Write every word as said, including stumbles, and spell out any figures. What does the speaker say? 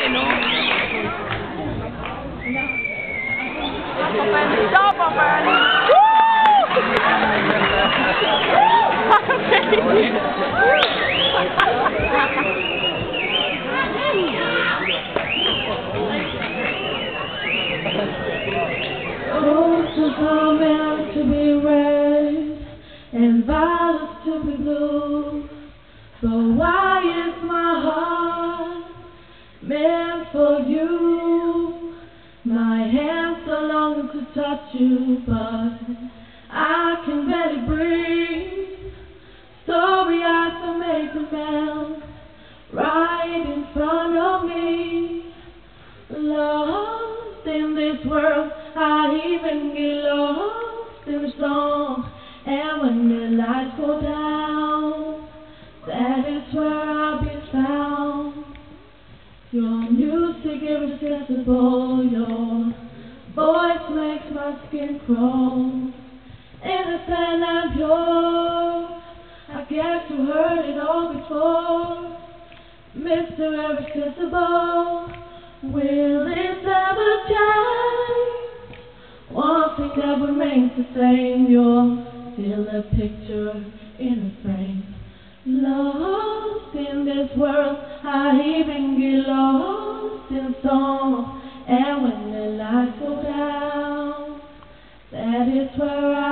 no? Papani, ciao Papani! Roses are meant to be red and violets to be blue. But why is my heart meant for you? My hands are longing to touch you, but I can barely breathe. Story eyes to make a melt right in front of me. Lost in this world, I even get lost in the song. And when the lights go down, that is where I'll be found. Your music irresistible, your voice makes my skin crawl. Innocent and pure, I guess you heard it all before. Mister Irresistible, will this ever change? One thing that remains the same, you're still a picture in a frame. Lost in this world, I even get lost in song. And when the lights go down, that is where I